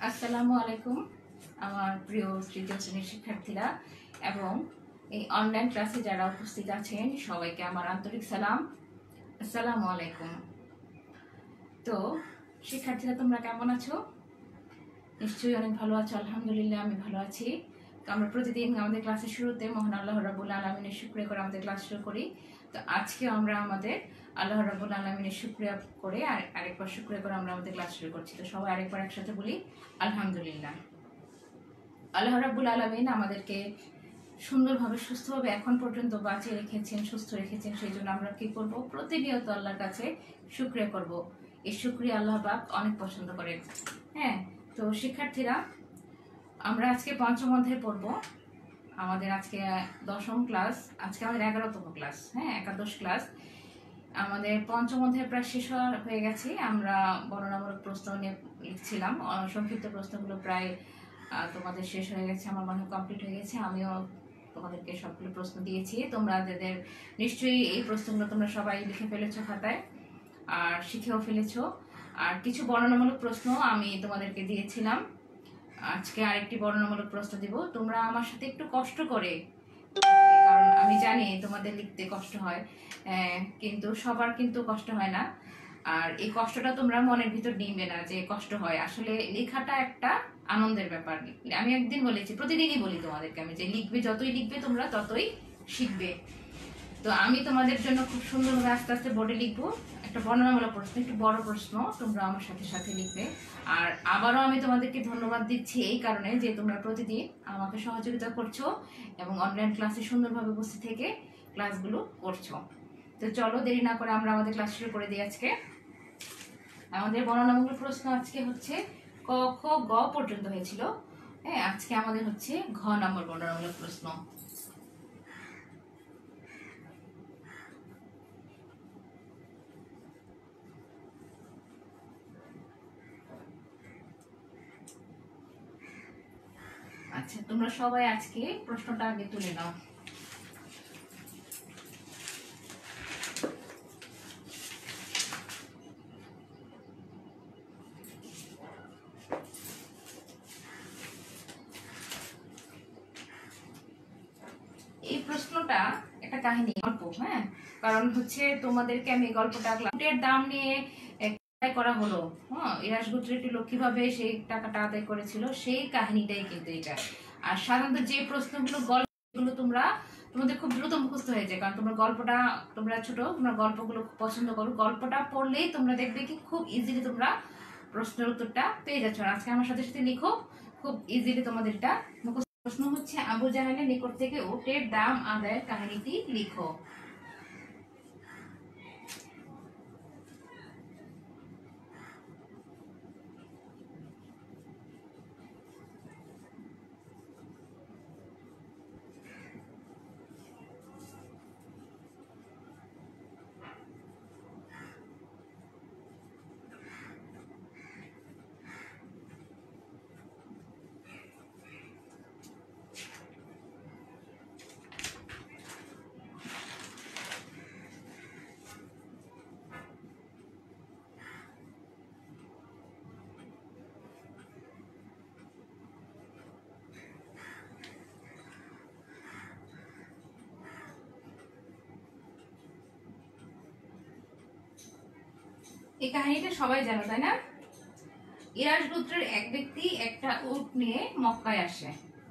আসসালামু আলাইকুম আমার প্রিয় তৃতীয় শ্রেণীর শিক্ষার্থীরা এবং এই অনলাইন ক্লাসে যারা উপস্থিত আছেন সবাইকে আমার আন্তরিক সালাম। আসসালামু আলাইকুম। তো শিক্ষার্থীরা, তোমরা কেমন আছো? নিশ্চয়ই অনেক ভালো আছো। আলহামদুলিল্লাহ, আমি ভালো আছি। তো আমরা প্রতিদিন আমাদের ক্লাসের শুরুতে মহান আল্লাহ রাব্বুল আলামিনের শুকরিয়া করে আমাদের ক্লাস শুরু করি। তো আজকেও আমরা আমাদের আল্লাহ রাব্বুল আলামিনের শুকরিয়া করে আরেকবার শুকরিয়া করে আমরা আমাদের ক্লাস শুরু করছি। তো সবাই আরেকবার একসাথে বলি আলহামদুলিল্লাহ। আল্লাহ রাব্বুল আলামিন আমাদেরকে সুন্দরভাবে সুস্থভাবে এখন পর্যন্ত বাঁচিয়ে রেখেছেন, সুস্থ রেখেছেন। সেই জন্য আমরা কি করব? প্রতিনিয়ত আল্লাহর কাছে শুকরিয়া করব। এই শুকরিয়া আল্লাহ পাক অনেক পছন্দ করেন। হ্যাঁ, তো শিক্ষার্থীরা, আমরা আজকে পঞ্চম অধ্যায় পড়ব। আমাদের আজকে দশম ক্লাস, আজকে আমাদের 11তম ক্লাস। হ্যাঁ, একাদশ ক্লাস। আমাদের পঞ্চম অধ্যায় প্রায় শেষ হয়ে গেছে। আমরা বর্ণনামূলক প্রশ্ন নিয়ে লিখছিলাম। সংক্ষিপ্ত প্রশ্নগুলো প্রায় তোমাদের শেষ হয়ে গেছে, আমার মনে হয় কমপ্লিট হয়ে গেছে। আমিও তোমাদেরকে সবগুলো প্রশ্ন দিয়েছি। তোমরা যাদের নিশ্চয়ই এই প্রশ্নগুলো তোমরা সবাই লিখে ফেলেছো খাতায় আর শিখেও ফেলেছো। আর কিছু বর্ণনামূলক প্রশ্ন আমি তোমাদেরকে দিয়েছিলাম। আজকে আরেকটি বর্ণনামূলক প্রশ্ন দিব। তোমরা আমার সাথে একটু কষ্ট করে, কারণ আমি জানি তোমাদের লিখতে কষ্ট হয়, কিন্তু সবার কিন্তু কষ্ট হয় না। আর এই কষ্টটা তোমরা মনের ভিতর নিবে না যে কষ্ট হয়। আসলে লেখাটা একটা আনন্দের ব্যাপার। আমি একদিন বলেছি, প্রতিদিনই বলি তোমাদেরকে আমি, যে লিখবে, যতই লিখবে তোমরা ততই শিখবে। তো আমি তোমাদের জন্য খুব সুন্দরভাবে আস্তে আস্তে বোর্ডে লিখবো একটা বর্ণনামূলক প্রশ্ন, একটু বড় প্রশ্ন, তোমরা আমার সাথে সাথে লিখবে। আর আবারও আমি তোমাদেরকে ধন্যবাদ দিচ্ছি এই কারণে যে তোমরা প্রতিদিন আমাকে সহযোগিতা করছো এবং অনলাইন ক্লাসে সুন্দরভাবে উপস্থিত থেকে ক্লাসগুলো করছো। তো চলো দেরি না করে আমরা আমাদের ক্লাস শুরু করে দিই। আজকে আমাদের বর্ণনামূলক প্রশ্ন আজকে হচ্ছে ক খ গ পর্যন্ত হয়েছিল। হ্যাঁ, আজকে আমাদের হচ্ছে ঘ নম্বর বর্ণনামূলক প্রশ্ন। আচ্ছা, তোমরা সবাই আজকে প্রশ্নটা আগে তুলে নাও। এই প্রশ্নটা একটা কাহিনী, গল্প। হ্যাঁ, কারণ হচ্ছে তোমাদেরকে আমি গল্পটা উটের দাম নিয়ে করা হলো। হ্যাঁ, ইরাস গোত্রের একটি লোক কিভাবে সেই টাকাটা আদায় করেছিল সেই কাহিনীটাই কিন্তু এটা। আর সাধারণত যে প্রশ্নগুলো, গল্পগুলো তোমাদের খুব দ্রুত মুখস্থ হয়ে যায়, কারণ তোমরা গল্পটা, তোমরা ছোট, তোমরা গল্পগুলো খুব পছন্দ করো। গল্পটা পড়লেই তোমরা দেখবে কি খুব ইজিলি তোমরা প্রশ্নের উত্তরটা পেয়ে যাচ্ছ। আর আজকে আমার সাথে সাথে লিখো, খুব ইজিলি তোমাদের এটা মুখস্থ। প্রশ্ন হচ্ছে আবু জাহেলের নিকট থেকে উটের দাম আদায়ের কাহিনীটি লিখো। এই কাহিনীটা সবাই জানো, তাই না? ইরাস গোত্রের এক ব্যক্তি একটা উট নিয়ে মক্কায় আসে।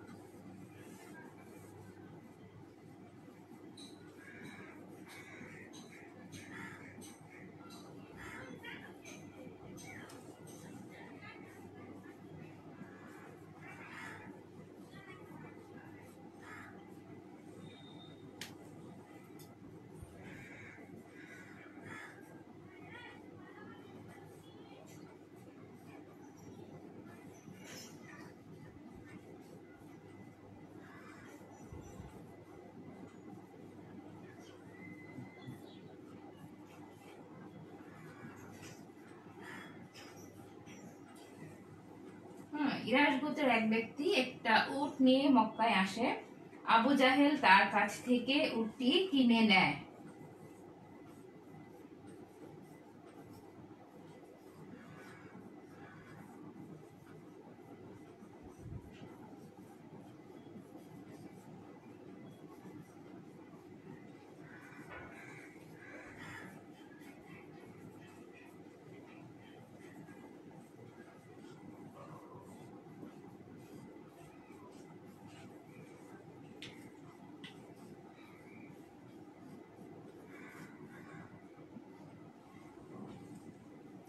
ইরাস গোত্রের এক ব্যক্তি একটা উট নিয়ে মক্কায় আসে। আবু জাহেল তার কাছ থেকে উটটি কিনে নেয়।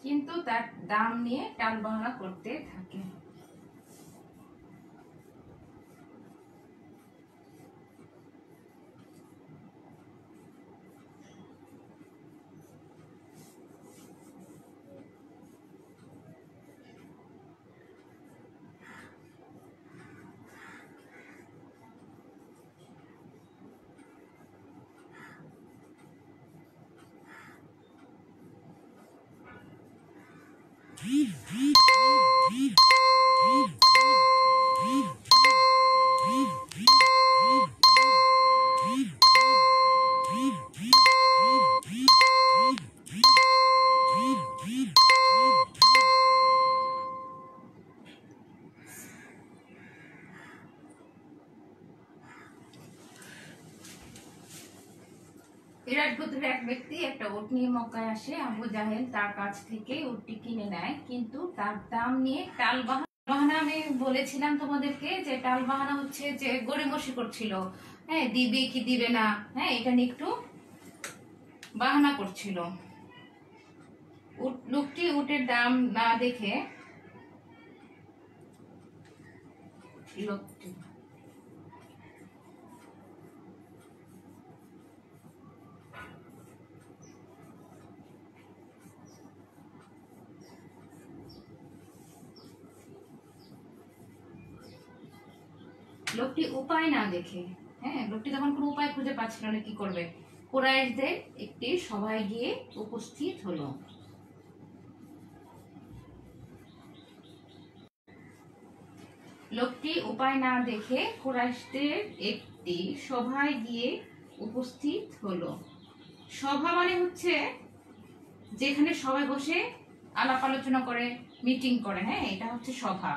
কিন্তু তার দাম নিয়ে টালবাহানা করতে থাকে। ইরাক গোত্রের এক ব্যক্তি একটা উট নিয়ে মক্কায় আসে। আবু জাহেল তার কাছ থেকে উটটি কিনে নেয়, কিন্তু তার দাম নিয়ে টালবাহানা আমি বলেছিলাম তোমাদেরকে যে টালবাহানা হচ্ছে যে গড়িমসি করছিল, হ্যাঁ দিবে কি দিবে না, হ্যাঁ এটা নিয়ে একটু বাহানা করছিল। লোকটি উটের দাম না দেখে লোকটি লোকটি উপায় না দেখে, হ্যাঁ লোকটি তখন কোনো উপায় খুঁজে পাচ্ছিল না কি করবে, কুরাইশদের একটি সভায় গিয়ে উপস্থিত হলো। লোকটি উপায় না দেখে কুরাইশদের একটি সভায় গিয়ে উপস্থিত হলো। সভা মানে হচ্ছে যেখানে সবাই বসে আলাপ আলোচনা করে, মিটিং করে, হ্যাঁ এটা হচ্ছে সভা।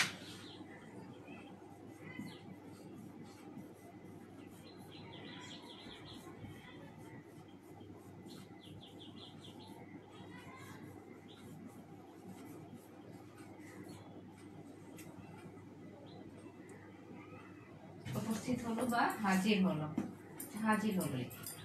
উপস্থিত হলো বা হাজির হলো, হাজির হলো।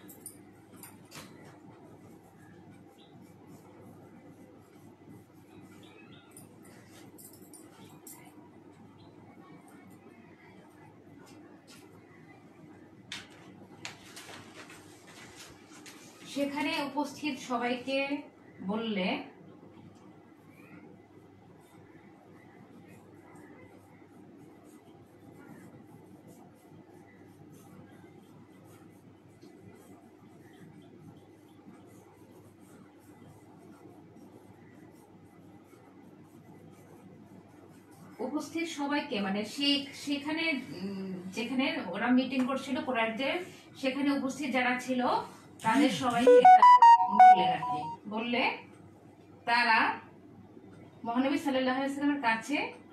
সেখানে উপস্থিত সবাইকে বললে, উপস্থিত সবাইকে মানে সেখানে যেখানে ওরা মিটিং করছিল কুরাইশদের, সেখানে উপস্থিত যারা ছিল তাদের সবাইকে বললে তারা মহানবী সাল্লাল্লাহু আলাইহি ওয়াসাল্লামের কাছে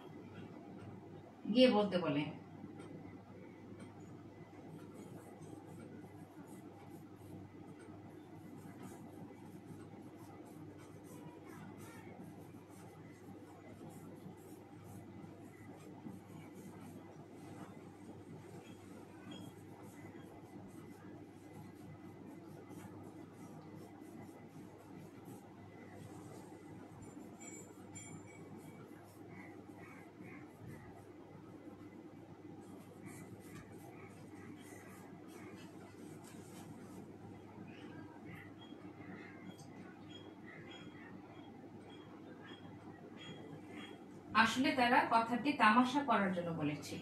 গিয়ে বলতে বলে। আসলে তারা কথাটি তামাশা করার জন্য বলেছিল।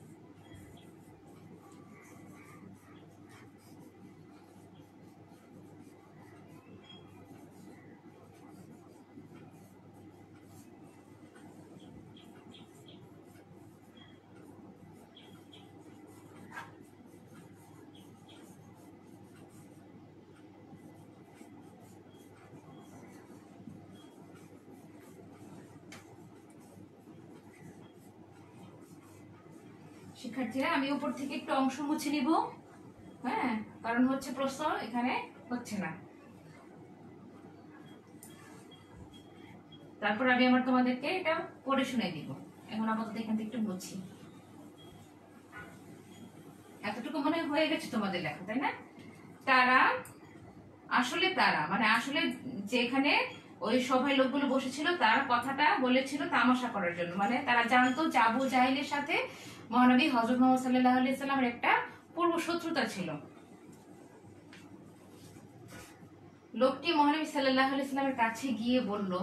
শিক্ষার্থীরা আমি উপর থেকে একটু অংশ মুছে নিব, হ্যাঁ কারণ হচ্ছে প্রশ্ন এখানে হচ্ছে না। তারপর আমি আমার তোমাদেরকে এটা পড়ে শুনে দিব। এখন আপাতত এখান থেকে একটু মুছি। এতটুকু মনে হয়ে গেছে তোমাদের লেখা, তাই না? তারা মানে আসলে যেখানে ওই সভায় লোকগুলো বসেছিল, তার কথাটা বলেছিল তামাশা করার জন্য, মানে তারা জানতো যে আবু জাহেলের সাথে মহানবী হযরত মুহাম্মদ সাল্লাল্লাহু আলাইহি সাল্লামের একটা পূর্ব শত্রুতা ছিল। লোকটি মহানবী সাল্লাল্লাহু আলাইহি সাল্লামের কাছে গিয়ে বলল,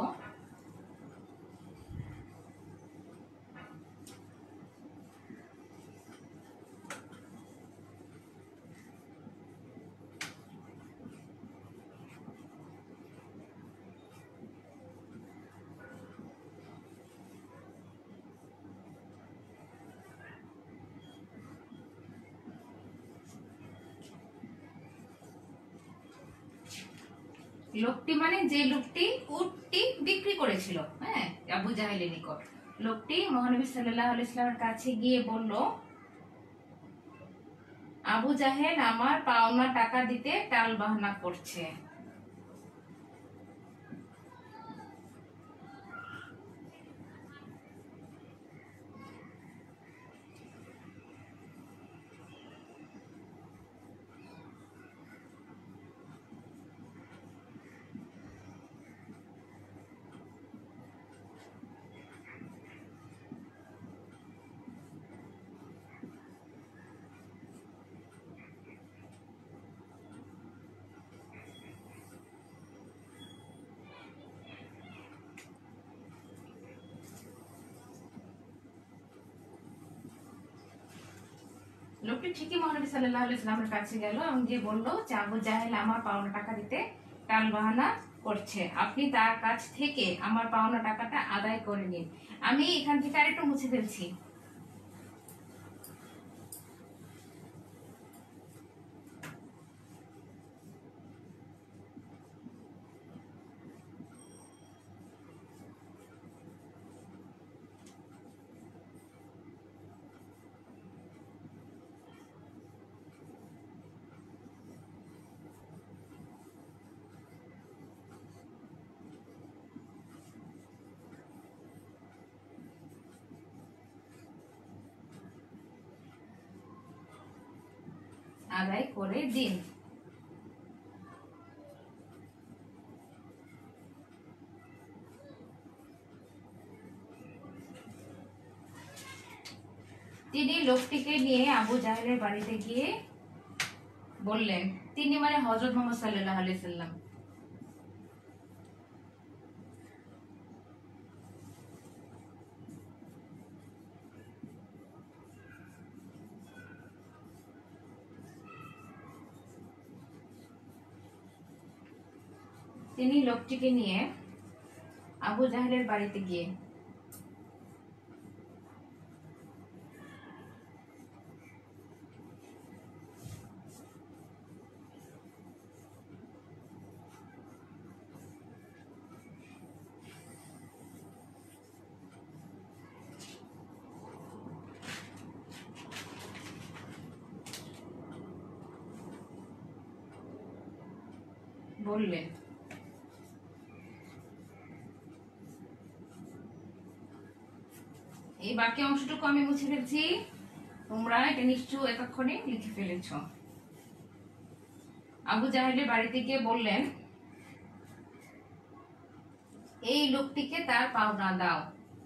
লোকটি মানে যে লোকটি উটটি বিক্রি করেছিল, হ্যাঁ, আবু জাহেলের নিকট, লোকটি মহানবী সাল্লাল্লাহু আলাইহি সাল্লামের কাছে গিয়ে বলল, আবু জাহেল আমার পাওনা টাকা দিতে টাল বাহানা করছে। লোকটি ঠিকই মহানবী সাল্লাল্লাহু আলাইহি সাল্লামের কাছে গেল এবং গিয়ে বলল যে আবু জাহেল আমার পাওনা টাকা দিতে টাল বাহানা করছে, আপনি তার কাছ থেকে আমার পাওনা টাকাটা আদায় করে নিন। আমি এখান থেকে আরেকটু মুছে ফেলছি। আদায় করে দিন। তিনি লোকটিকে নিয়ে আবু জাহেলের বাড়িতে গিয়ে বললেন, তিনি মানে হযরত মুহাম্মদ সাল্লাল্লাহু আলাইহি সাল্লাম, তিনি লোকটিকে নিয়ে আবু জাহেলের বাড়িতে গিয়ে বললেন, এই বাকি অংশটুকু আমি মুছে ফেলছি, তোমরা এটা নিশ্চয় এতক্ষণে লিখে ফেলেছ। আবু জাহেলের বাড়িতে গিয়ে বললেন, এই লোকটিকে তার পাওনা দাও।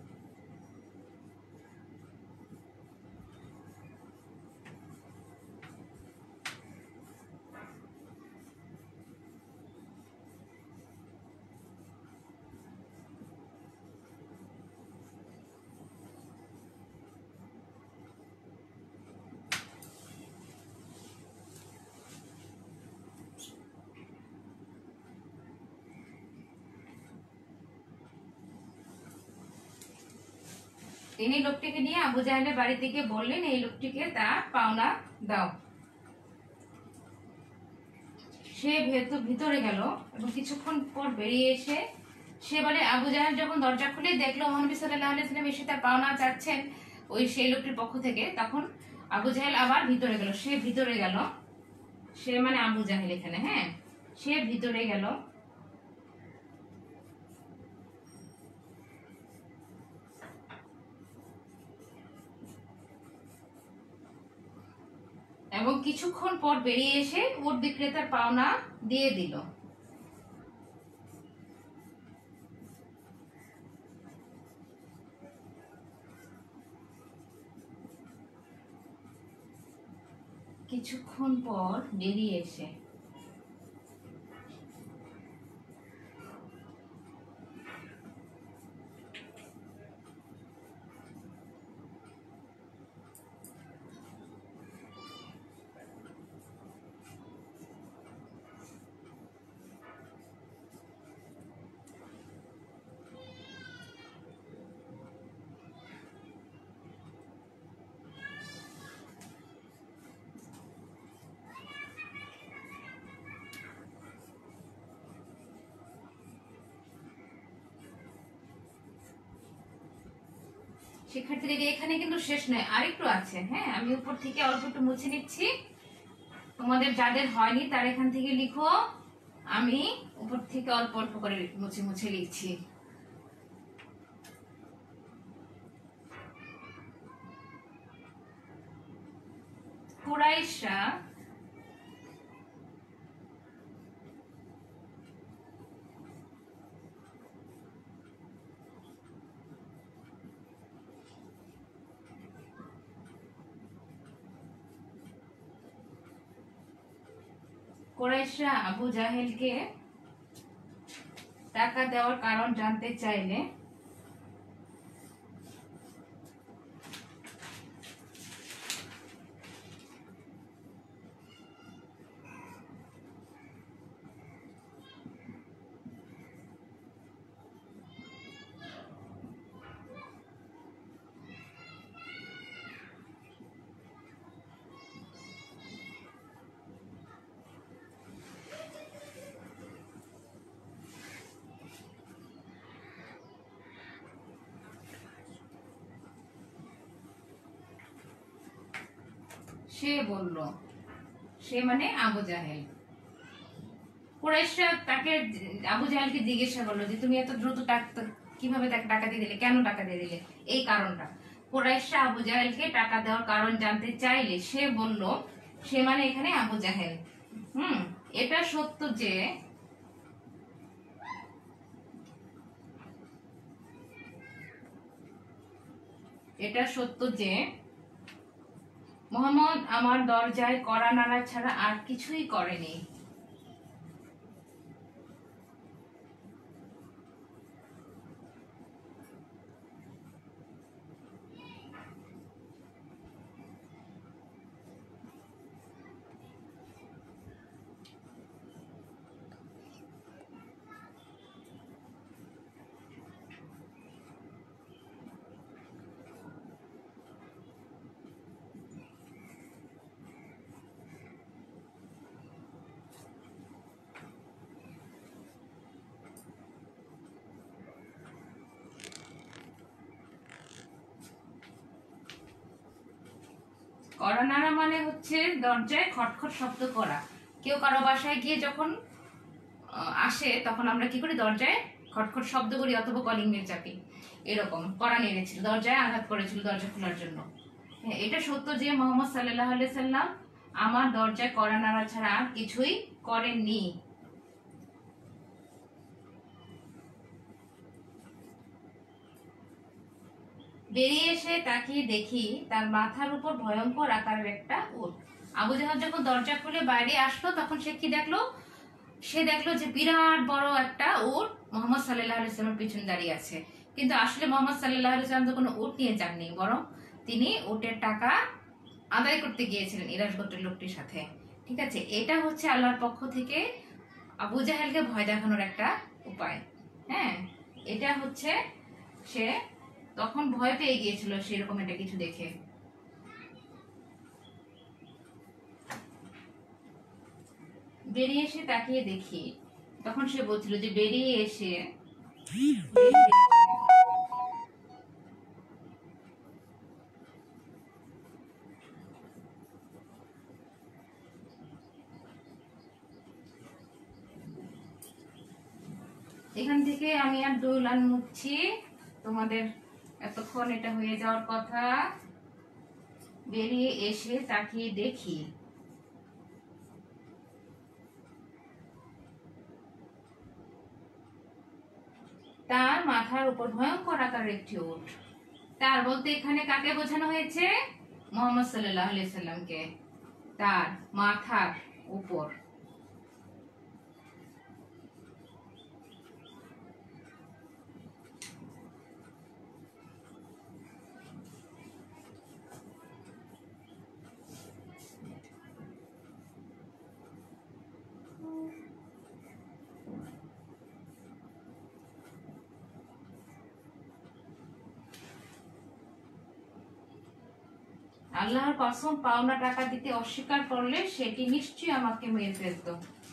তিনি লোকটিকে নিয়ে আবু জাহেলের বাড়িতে গিয়ে বললেন, এই লোকটিকে তার পাওনা দাও। সে ভিতরে গেল এবং কিছুক্ষণ পর বেরিয়ে এসে সে বলে, আবু জাহেল যখন দরজা খুলে দেখলো মহানবী সাল্লাল্লাহু আলাইহি সাল্লাম এসে তার পাওনা চাচ্ছেন ওই সেই লোকটির পক্ষ থেকে, তখন আবু জাহেল আবার ভিতরে গেল। সে ভিতরে গেল, সে মানে আবু জাহেল এখানে, হ্যাঁ, সে ভিতরে গেল এবং কিছুক্ষণ পর বেরিয়ে এসে উট বিক্রেতার পাওনা দিয়ে দিল। কিছুক্ষণ পর বেরিয়ে এসে শিক্ষার্থীদের এখানে কিন্তু শেষ নয়, আরেকটু আছে। হ্যাঁ, আমি উপর থেকে অল্প একটু মুছে নিচ্ছি। তোমাদের যাদের হয়নি তার এখান থেকে লিখো, আমি উপর থেকে অল্প অল্প করে মুছে মুছে লিখছি। কুরাইশরা আবু জাহেলকে টাকা দেওয়ার কারণ জানতে চাইলে সে বলল, সে মানে আবু জাহেল। কুরাইশরা তাকে আবু জাহেলকে জিজ্ঞাসা করলো যে তুমি এত দ্রুত কিভাবে তাকে টাকা দিয়ে দিলে, কেন টাকা দিয়ে দিলে, এই কারণটা। কুরাইশরা আবু জাহেলকে টাকা দেওয়ার কারণ জানতে চাইলে সে বলল, সে মানে এখানে আবু জাহেল। এটা সত্য যে মোহাম্মদ আমার দরজায় কড়া নাড়া ছাড়া আর কিছুই করেনি। কড়া নাড়া মানে হচ্ছে দরজায় খটখট শব্দ করা। কেউ কারো বাসায় গিয়ে যখন আসে তখন আমরা কি করি, দরজায় খটখট শব্দ করি অথবা কলিং বেল চাপি। এরকম কড়া নেড়েছিল, দরজায় আঘাত করেছিল দরজা খোলার জন্য। হ্যাঁ, এটা সত্য যে মোহাম্মদ সাল্লাল্লাহু আলাইহি সাল্লাম আমার দরজায় কড়া নাড়া ছাড়া আর কিছুই করেননি। বেরিয়ে এসে তাকিয়ে দেখি তার মাথার উপর ভয়ঙ্কর আকারের একটা উট। আবু জাহেল যখন দরজা খুলে বাইরে আসলো তখন সে কি দেখলো, সে দেখলো যে বিরাট বড় একটা উট মোহাম্মদ সাল্লাল্লাহু আলাইহি সাল্লামের পিছনে দাঁড়িয়ে আছে। কিন্তু আসলে মোহাম্মদ সাল্লাল্লাহু আলাইহি সাল্লাম তো কোনো উট নিয়ে যাননি, বরং তিনি উটের টাকা আদায় করতে গিয়েছিলেন ইরাস গোত্রের লোকটির সাথে। ঠিক আছে, এটা হচ্ছে আল্লাহর পক্ষ থেকে আবু জাহেলকে ভয় দেখানোর একটা উপায়। হ্যাঁ, এটা হচ্ছে সে তখন ভয় পেয়ে গিয়েছিল সেরকম একটা কিছু দেখে। বেরিয়ে এসে তাকিয়ে দেখি, তখন সে বলছিল যে বেরিয়ে এসে এখান থেকে আমি আর দুই লাইন মুছছি, তোমাদের এতক্ষণ এটা হয়ে যাওয়ার কথা। বেরিয়ে এসে তাকিয়ে দেখি তার মাথার উপর ভয়ঙ্কর আকারের একটি উট। তার বলতে এখানে কাকে বোঝানো হয়েছে? মুহাম্মদ সাল্লাল্লাহু আলাইহি সাল্লামকে। তার মাথার উপর। আল্লাহর কসম, পাওনা টাকা দিতে অস্বীকার করলে সেটি নিশ্চয়ই আমাকে মেরে ফেলতো।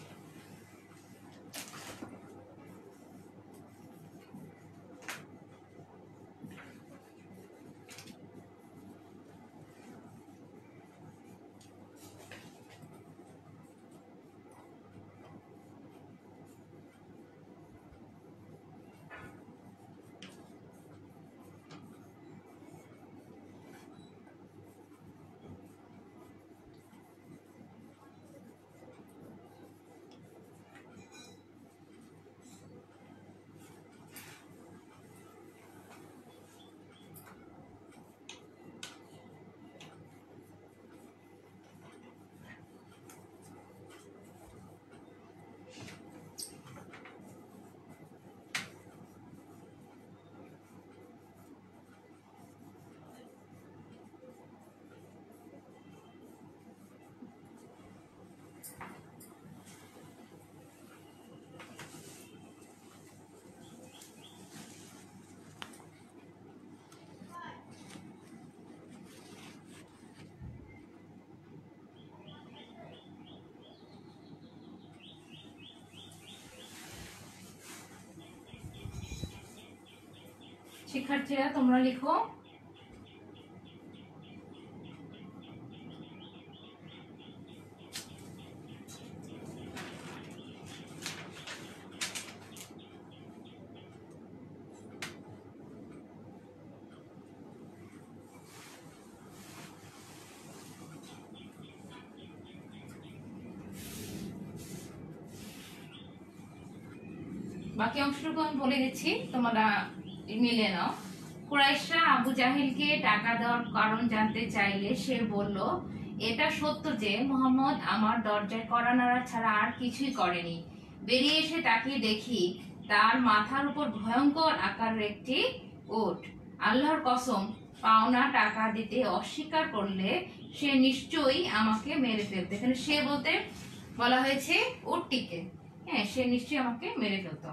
শিক্ষার্থীরা তোমরা লিখো। বাকি অংশটুকু আমি বলে দিচ্ছি, তোমরা মিলে নাও। কুরাইশরা আবু জাহেলকে টাকা দেওয়ার কারণ জানতে চাইলে সে বলল, এটা সত্য যে মুহাম্মদ আমার দরজায় কড়া নাড়া ছাড়া আর কিছুই করেনি। বেরিয়ে এসে তাকিয়ে দেখি তার মাথার উপর ভয়ঙ্কর আকারের একটি উট। আল্লাহর কসম, পাওনা টাকা দিতে অস্বীকার করলে সে নিশ্চয়ই আমাকে মেরে ফেলতো। এখানে সে বলতে বলা হয়েছে উটটিকে। হ্যাঁ, সে নিশ্চয়ই আমাকে মেরে ফেলতো।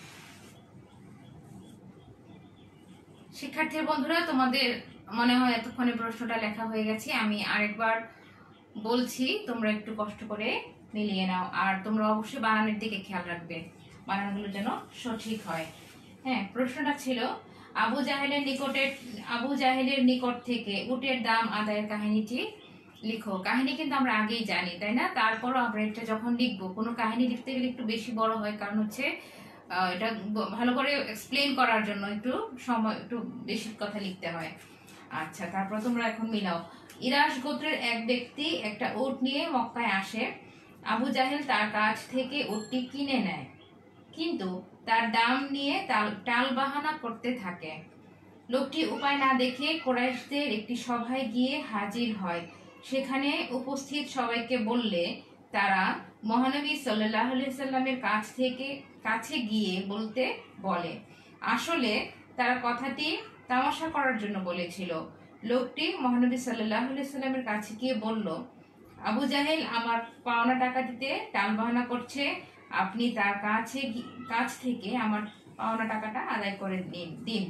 শিক্ষার্থী বন্ধুরা, তোমাদের মনে হয় এতক্ষণে প্রশ্নটা লেখা হয়ে গেছে। আমি আরেকবার বলছি, তোমরা একটু কষ্ট করে মিলিয়ে নাও। আর তোমরা অবশ্যই বানানের দিকে খেয়াল রাখবে, বানানগুলো যেন সঠিক হয়। হ্যাঁ, প্রশ্নটা ছিল আবু জাহেলের নিকট থেকে উটের দাম আদায়ের কাহিনীটি লিখো। কাহিনী কিন্তু আমরা আগেই জানি, তাই না? তারপরও আমরা এটা যখন লিখবো, কোনো কাহিনী লিখতে গেলে একটু বেশি বড় হয়, কারণ হচ্ছে এটা ভালো করে এক্সপ্লেন করার জন্য একটু সময়, একটু বেশি কথা লিখতে হয়। আচ্ছা, তারপর তোমরা এখন মিলাও। ইরাস গোত্রের এক ব্যক্তি একটা উট নিয়ে মক্কায় আসে। আবু জাহেল তার কাছ থেকে উটটি কিনে নেয়, কিন্তু তার দাম নিয়ে টাল বাহানা করতে থাকে। লোকটি উপায় না দেখে কুরাইশদের একটি সভায় গিয়ে হাজির হয়। সেখানে উপস্থিত সবাইকে বললে তারা মহানবী সাল্লাল্লাহু আলাইহি সাল্লামের কাছে গিয়ে বলতে বলে। আসলে তারা কথাটি তামাশা করার জন্য বলেছিল। লোকটি মহানবী সাল্লাল্লাহু আলাইহি সাল্লামের কাছে গিয়ে বলল, আবু জাহেল আমার পাওনা টাকা দিতে টালবাহানা করছে, আপনি তার কাছ থেকে আমার পাওনা টাকাটা আদায় করে দিন।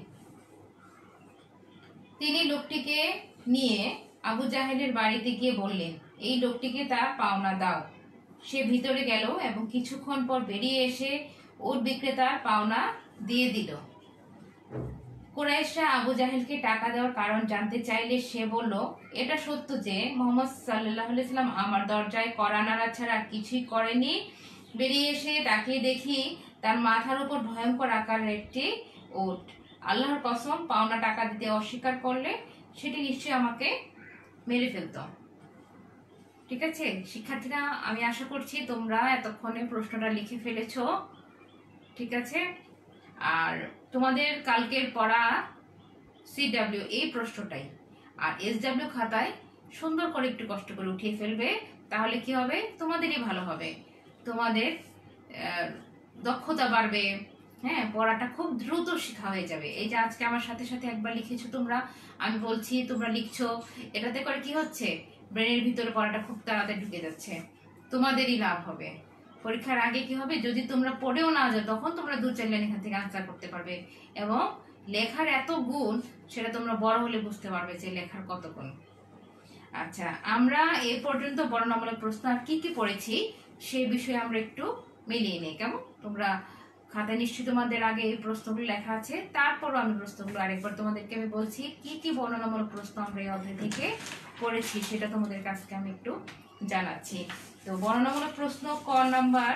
তিনি লোকটিকে নিয়ে আবু জাহেলের বাড়িতে গিয়ে বললেন, এই লোকটিকে তার পাওনা দাও। সে ভিতরে গেল এবং কিছুক্ষণ পর বেরিয়ে এসে উট বিক্রেতার পাওনা দিয়ে দিল। কুরাইশরা আবু জাহেলকে টাকা দেওয়ার কারণ জানতে চাইলে সে বলল, এটা সত্য যে মুহাম্মদ সাল্লাল্লাহু আলাইহি সাল্লাম আমার দরজায় কড়া নাড়া ছাড়া কিছুই করেনি। বেরিয়ে এসে তাকিয়ে দেখি তার মাথার উপর ভয়ঙ্কর আকারের একটি উট। আল্লাহর কসম, পাওনা টাকা দিতে অস্বীকার করলে সেটি নিশ্চয়ই আমাকে মেরে ফেলতো। ঠিক আছে শিক্ষার্থীরা, আমি আশা করছি তোমরা এতক্ষণে প্রশ্নটা লিখে ফেলেছো। ঠিক আছে, আর তোমাদের কালকের পড়া CW এই প্রশ্নটাই, আর SW খাতায় সুন্দর করে একটু কষ্ট করে উঠিয়ে ফেলবে, তাহলে কি হবে, তোমাদেরই ভালো হবে, তোমাদের দক্ষতা বাড়বে। হ্যাঁ, পড়াটা খুব দ্রুত শেখা হয়ে যাবে। এই যে আজকে আমার সাথে সাথে একবার লিখেছো তোমরা, আমি বলছি তোমরা লিখছো, এটাতে করে কি হচ্ছে, ব্রেনের ভিতরে পড়াটা খুব তাড়াতাড়ি ঢুকে যাচ্ছে, তোমাদেরই লাভ হবে। পরীক্ষার আগে কি হবে, যদি তোমরা পড়েও না যাও তখন তোমরা 2-4 লাইন এখান থেকে আনসার করতে পারবে, এবং লেখার এত গুণ সেটা তোমরা বড় হলে বুঝতে পারবে যে লেখার কত গুণ। আচ্ছা, আমরা এ পর্যন্ত বর্ণনামূলক প্রশ্ন আর কি কি পড়েছি সেই বিষয়ে আমরা একটু মিলিয়ে নিই, কেমন? তোমরা খাতায় নিশ্চয়ই তোমাদের আগে এই প্রশ্নগুলো লেখা আছে, তারপরও আমি প্রশ্নগুলো আরেকবার তোমাদেরকে আমি বলছি কি কি বর্ণনামূলক প্রশ্ন আমরা এই অধ্যায় থেকে পড়েছি, সেটা তোমাদের কাছকে আমি একটু জানাচ্ছি। তো বর্ণনামূলক প্রশ্ন ক নাম্বার,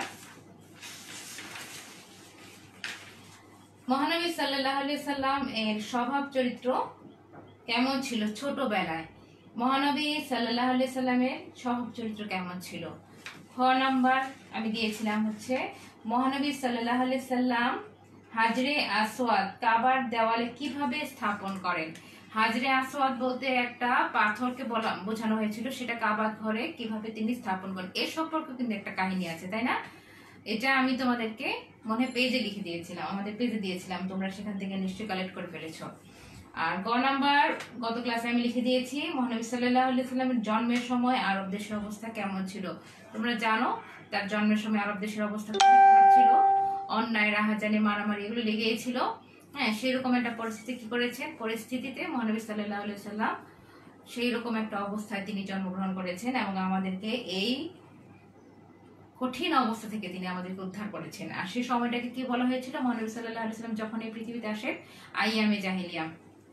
মহানবী সাল্লাল্লাহু আলাইহি সাল্লাম এর স্বভাব চরিত্র কেমন ছিল ছোটবেলায়? মহানবী সাল্লাল্লাহু আলাইহি সাল্লামের স্বভাব চরিত্র কেমন ছিল? খ নাম্বার আমি দিয়েছিলাম হচ্ছে, মহানবী সাল্লাল্লাহু আলাইহি সাল্লাম হাজরে আসওয়াদ কাবার দেওয়ালে কিভাবে স্থাপন করেন? হাজরে আসওয়াদ বলতে একটা পাথরকে বোঝানো হয়েছিল, সেটা কাবা ঘরে কিভাবে তিনি স্থাপন করেন এর সম্পর্কে কিন্তু একটা কাহিনী আছে, তাই না? এটা আমি তোমাদেরকে মনে পেজে লিখে দিয়েছিলাম, আমাদের পেজে দিয়েছিলাম, তোমরা সেখান থেকে নিশ্চয়ই কালেক্ট করে ফেলেছো। আর গ নাম্বার গত ক্লাসে আমি লিখে দিয়েছি, মহানবী সাল্লাল্লাহু আলাইহি সাল্লামের জন্মের সময় আরব দেশের অবস্থা কেমন ছিল? তোমরা জানো তার জন্মের সময় আরব দেশের অবস্থা খুবই খারাপ ছিল, অন্যায়, রাহাজানি, মারামারি এগুলো লেগেই ছিল। হ্যাঁ, সেরকম একটা পরিস্থিতি কি করেছেন, পরিস্থিতিতে মহানবী সাল্লাল্লাহু আলাইহি সাল্লাম সেই রকম একটা অবস্থায় তিনি জন্মগ্রহণ করেছেন, এবং আমাদেরকে এই কঠিন অবস্থা থেকে তিনি আমাদেরকে উদ্ধার করেছেন। আর সেই সময়টাকে কি বলা হয়েছিল, মহানবী সাল্লাল্লাহু আলাইহি সাল্লাম যখন এই পৃথিবীতে আসেন, আইয়ামে জাহিলিয়া।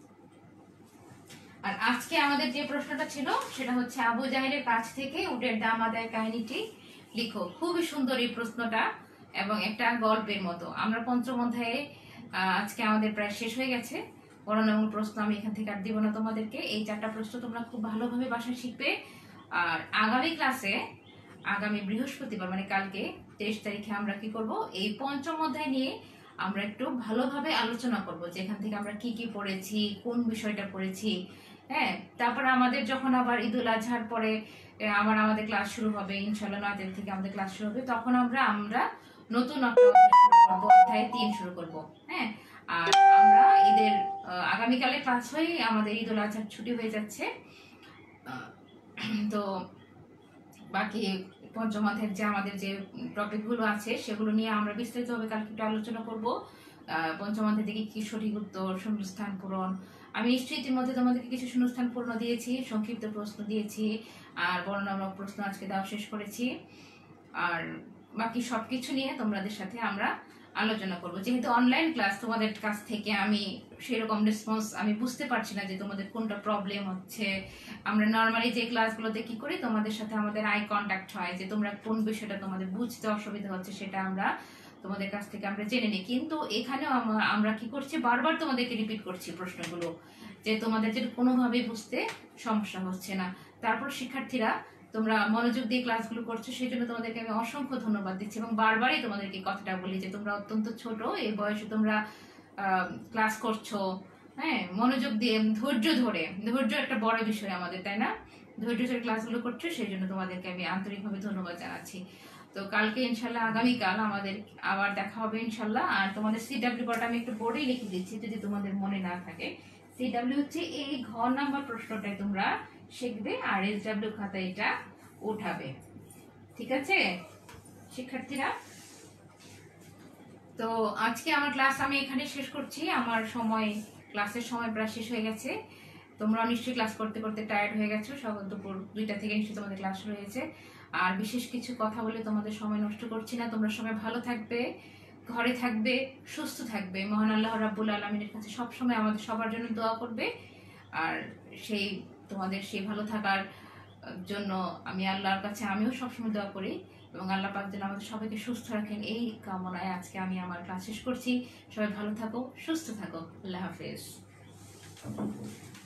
আর আজকে আমাদের যে প্রশ্নটা ছিল সেটা হচ্ছে, আবু জাহেলের কাছ থেকে উটের দাম আদায়ের কাহিনীটি লিখো। খুবই সুন্দর এই প্রশ্নটা, এবং একটা গল্পের মতো। আমরা পঞ্চম অধ্যায়ে আজকে আমাদের প্রায় শেষ হয়ে গেছে। বর্ণনামূলক প্রশ্ন আমি এখান থেকে আর দিব না তোমাদেরকে, এই 4টা প্রশ্ন তোমরা খুব ভালোভাবে বাসায় শিখবে। আর আগামী ক্লাসে, আগামী বৃহস্পতিবার মানে কালকে 23 তারিখে আমরা কি করব, এই পঞ্চম অধ্যায় নিয়ে আমরা একটু ভালোভাবে আলোচনা করব, যে এখান থেকে আমরা কি কি পড়েছি, কোন বিষয়টা পড়েছি। হ্যাঁ, তারপর আমাদের যখন আবার ঈদুল আজহার পরে আমাদের ক্লাস শুরু হবে, ইনশাআল্লাহ 9 তারিখ থেকে আমাদের ক্লাস শুরু হবে, তখন আমরা নতুন একটা অধ্যায় শুরু করব, অধ্যায় 3 শুরু করব। হ্যাঁ, আর আমরা ঈদের আগামীকালে ক্লাস হয়ে আমাদের ঈদুল আজহার ছুটি হয়ে যাচ্ছে। তো বাকি পঞ্চম অধ্যায়ের যে আমাদের যে টপিকগুলো আছে সেগুলো নিয়ে আমরা বিস্তারিতভাবে কালকে একটু আলোচনা করব। পঞ্চম অধ্যায় থেকে কি সঠিক উত্তর, শূন্যস্থান পূরণ, আমি নিশ্চয়ই ইতিমধ্যে তোমাদেরকে কিছু শূন্যস্থান পূর্ণ দিয়েছি, সংক্ষিপ্ত প্রশ্ন দিয়েছি, আর বর্ণনামূলক প্রশ্ন আজকে দেওয়া শেষ করেছি। আর বাকি সবকিছু নিয়ে তোমাদের সাথে আমরা আলোচনা করব। যেহেতু অনলাইন ক্লাস, তোমাদের কাছ থেকে আমি সেরকম রেসপন্স আমি বুঝতে পারছি না যে তোমাদের কোনটা প্রবলেম হচ্ছে। আমরা নর্মালি যে ক্লাসগুলোতে কি করি, তোমাদের সাথে আমাদের আই কন্ট্যাক্ট হয়, যে তোমরা কোন বিষয়টা তোমাদের বুঝতে অসুবিধা হচ্ছে সেটা আমরা তোমাদের কাছ থেকে আমরা জেনে নিই। কিন্তু এখানেও আমরা কি করছি, বারবার তোমাদেরকে রিপিট করছি প্রশ্নগুলো, যে তোমাদের যেটা কোনোভাবেই বুঝতে সমস্যা হচ্ছে না। তারপর শিক্ষার্থীরা তোমরা মনোযোগ দিয়ে ক্লাসগুলো করছো, সেই জন্য তোমাদেরকে আমি অসংখ্য ধন্যবাদ দিচ্ছি, এবং বারবারই তোমাদেরকে কথাটা বলি যে তোমরা অত্যন্ত ছোট, এই বয়সে তোমরা ক্লাস করছো। হ্যাঁ, মনোযোগ দিয়ে ধৈর্য একটা বড় বিষয় আমাদের, তাই না? ধৈর্য ধরে ক্লাসগুলো করছো, সেই জন্য তোমাদেরকে আমি আন্তরিকভাবে ধন্যবাদ জানাচ্ছি। তো কালকে ইনশাল্লাহ, আগামীকাল আমাদের আবার দেখা হবে ইনশাল্লাহ। আর তোমাদের সিডব্লিউ পড়াটা আমি একটু বোর্ডেই লিখে দিচ্ছি যদি তোমাদের মনে না থাকে। সিডব্লিউ হচ্ছে এই ঘ নাম্বার প্রশ্নটাই তোমরা শিখবে, আর এসডব্লিউ খাতায় এটা উঠাবে। ঠিক আছে শিক্ষার্থীরা? তো আজকে আমার ক্লাস আমি এখানে শেষ করছি, আমার ক্লাসের সময় প্রায় শেষ হয়ে গেছে। তোমরা নিশ্চয়ই ক্লাস করতে করতে টায়ার্ড হয়ে গেছো, সকাল দুপুর 2টা থেকে নিশ্চয়ই তোমাদের ক্লাস শুরু হয়েছে। আর বিশেষ কিছু কথা বলে তোমাদের সময় নষ্ট করছি না। তোমরা সবাই ভালো থাকবে, ঘরে থাকবে, সুস্থ থাকবে। মহান আল্লাহ রাব্বুল আলামিনের কাছে সবসময় আমাদের সবার জন্য দোয়া করবে। আর তোমাদের সেই ভালো থাকার জন্য আমি আল্লাহর কাছে আমিও সবসময় দোয়া করি, এবং আল্লাহ পাক যেন আমাদের সবাইকে সুস্থ রাখেন, এই কামনায় আজকে আমি আমার ক্লাস শেষ করছি। সবাই ভালো থাকো, সুস্থ থাকো। আল্লাহ হাফেজ।